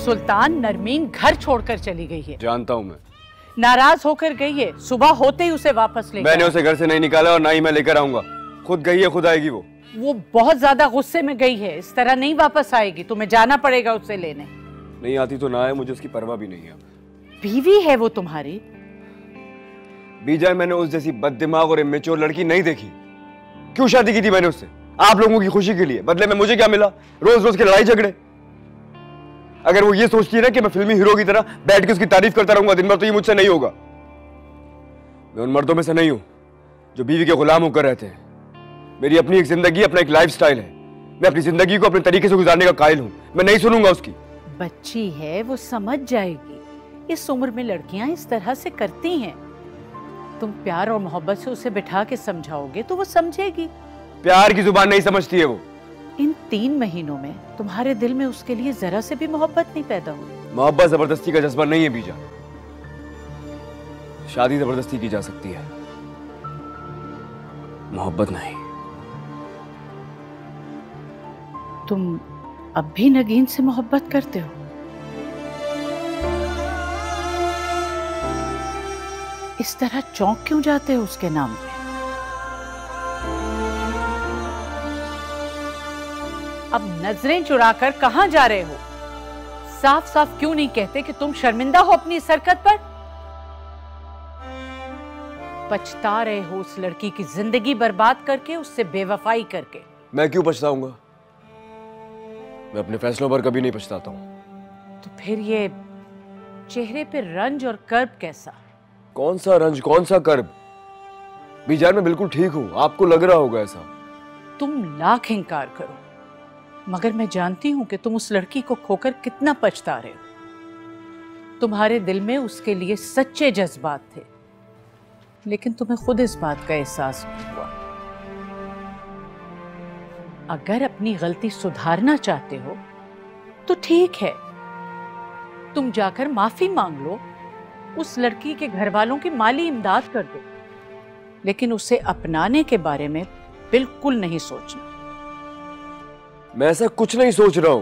सुल्तान, नरमीन घर छोड़कर चली गई है। जानता हूँ मैं। नाराज होकर गई है, सुबह होते ही उसे वापस ले। मैंने उसे घर से नहीं निकाला और ना ही मैं लेकर आऊंगा। खुद गई है, खुद आएगी। वो बहुत ज्यादा गुस्से में गई है, इस तरह नहीं वापस आएगी। तुम्हें जाना पड़ेगा उसे लेने। नहीं आती तो ना आए, मुझे उसकी परवाह भी नहीं है। बीवी है वो तुम्हारी। बीजा, मैंने उस जैसी बददिमाग और इमेच्योर लड़की नहीं देखी। क्यों शादी की थी मैंने उससे? आप लोगों की खुशी के लिए। बदले में मुझे क्या मिला? रोज रोज के लड़ाई झगड़े। अगर वो ये सोचती है ना कि मैं फिल्मी हीरो की तरह बैठ के उसकी तारीफ करता रहूंगा दिन भर, तो ये मुझसे नहीं होगा। मैं उन मर्दों में से नहीं हूं जो बीवी के गुलाम होकर रहते हैं। मेरी अपनी एक जिंदगी, अपना एक लाइफस्टाइल है। मैं अपनी जिंदगी को अपने तरीके से गुजारने का कायल हूं। मैं नहीं सुनूंगा उसकी। बच्ची है, वो समझ जाएगी। इस उम्र में लड़कियां इस तरह से करती हैं। तुम प्यार और मोहब्बत से उसे बिठा के समझाओगे तो वो समझेगी। प्यार की जुबान नहीं समझती है वो। इन 3 महीनों में तुम्हारे दिल में उसके लिए जरा से भी मोहब्बत नहीं पैदा हुई। मोहब्बत जबरदस्ती का जज्बा नहीं है बीजा। शादी जबरदस्ती की जा सकती है, मोहब्बत नहीं। तुम अब भी नगीन से मोहब्बत करते हो? इस तरह चौंक क्यों जाते हो उसके नाम पे? अब नजरें चुराकर कहां जा रहे हो? साफ साफ क्यों नहीं कहते कि तुम शर्मिंदा हो अपनी इस हरकत पर? पछता रहे हो उस लड़की की जिंदगी बर्बाद करके, उससे बेवफाई करके। मैं क्यों पछताऊंगा? मैं अपने फैसलों पर कभी नहीं पछताता हूं। तो फिर ये चेहरे पे रंज और कर्ब कैसा? कौन सा रंज, कौन सा कर्ब? बीजान, मैं बिल्कुल ठीक हूं। आपको लग रहा होगा ऐसा। तुम लाख इंकार करो, मगर मैं जानती हूं कि तुम उस लड़की को खोकर कितना पछता रहे हो। तुम्हारे दिल में उसके लिए सच्चे जज्बात थे, लेकिन तुम्हें खुद इस बात का एहसास नहीं हुआ। अगर अपनी गलती सुधारना चाहते हो तो ठीक है, तुम जाकर माफी मांग लो, उस लड़की के घर वालों की माली इमदाद कर दो, लेकिन उसे अपनाने के बारे में बिल्कुल नहीं सोचना। मैं ऐसा कुछ नहीं सोच रहा हूं।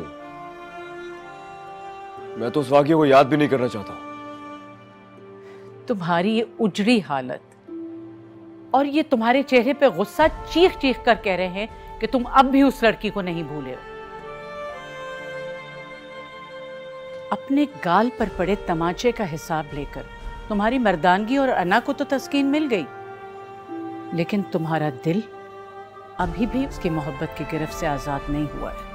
मैं तो उस वाकये को याद भी नहीं करना चाहता। तुम्हारी ये उजड़ी हालत और ये तुम्हारे चेहरे पे गुस्सा चीख चीख कर कह रहे हैं कि तुम अब भी उस लड़की को नहीं भूले हो। अपने गाल पर पड़े तमाचे का हिसाब लेकर तुम्हारी मर्दानगी और अना को तो तस्कीन मिल गई, लेकिन तुम्हारा दिल अभी भी उसकी मोहब्बत की गिरफ्त से आजाद नहीं हुआ है।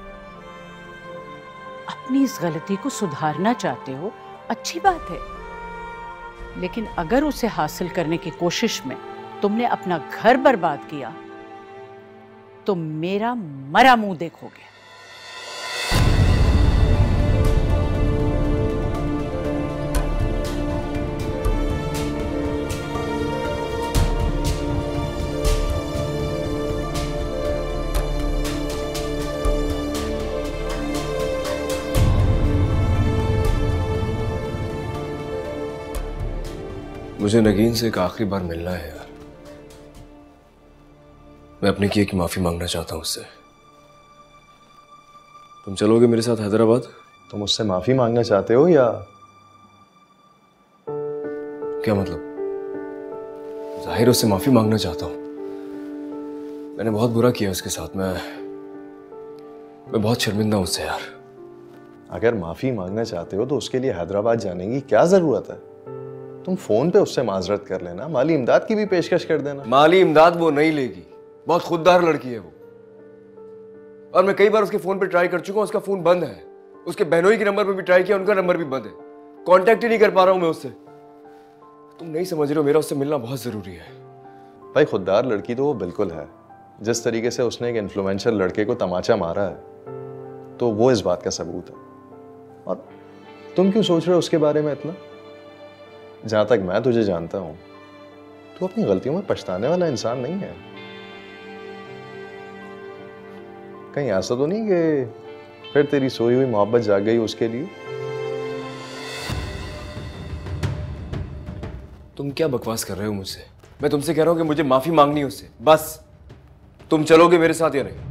अपनी इस गलती को सुधारना चाहते हो, अच्छी बात है, लेकिन अगर उसे हासिल करने की कोशिश में तुमने अपना घर बर्बाद किया तो मेरा मरा मुंह देखोगे। मुझे नगीन से एक आखिरी बार मिलना है यार। मैं अपने किए की माफी मांगना चाहता हूं उससे। तुम चलोगे मेरे साथ हैदराबाद? तुम उससे माफी मांगना चाहते हो या क्या मतलब? जाहिर उससे माफी मांगना चाहता हूं। मैंने बहुत बुरा किया उसके साथ। मैं बहुत शर्मिंदा हूं उससे यार। अगर माफी मांगना चाहते हो तो उसके लिए हैदराबाद जाने की क्या जरूरत है? तुम फोन पे उससे माजरत कर लेना, माली इमदाद की भी पेशकश कर देना। माली इमदाद वो नहीं लेगी, बहुत खुददार लड़की है वो। और मैं कई बार उसके फोन पे ट्राई कर चुका हूं, उसका फोन बंद है। उसके बहनोई के नंबर पे भी ट्राई किया, उनका नंबर भी बंद है। कांटेक्ट ही नहीं कर पा रहा हूं मैं उससे। तुम नहीं समझ रहे हो, मेरा उससे मिलना बहुत जरूरी है। भाई खुददार लड़की तो वो बिल्कुल है। जिस तरीके से उसने एक इन्फ्लुएंसर लड़के को तमाचा मारा है तो वो इस बात का सबूत है। और तुम क्यों सोच रहे हो उसके बारे में इतना? जहां तक मैं तुझे जानता हूं, तू अपनी गलतियों में पछताने वाला इंसान नहीं है। कहीं ऐसा तो नहीं कि फिर तेरी सोई हुई मोहब्बत जाग गई उसके लिए? तुम क्या बकवास कर रहे हो मुझसे? मैं तुमसे कह रहा हूं कि मुझे माफी मांगनी है उससे, बस। तुम चलोगे मेरे साथ या नहीं?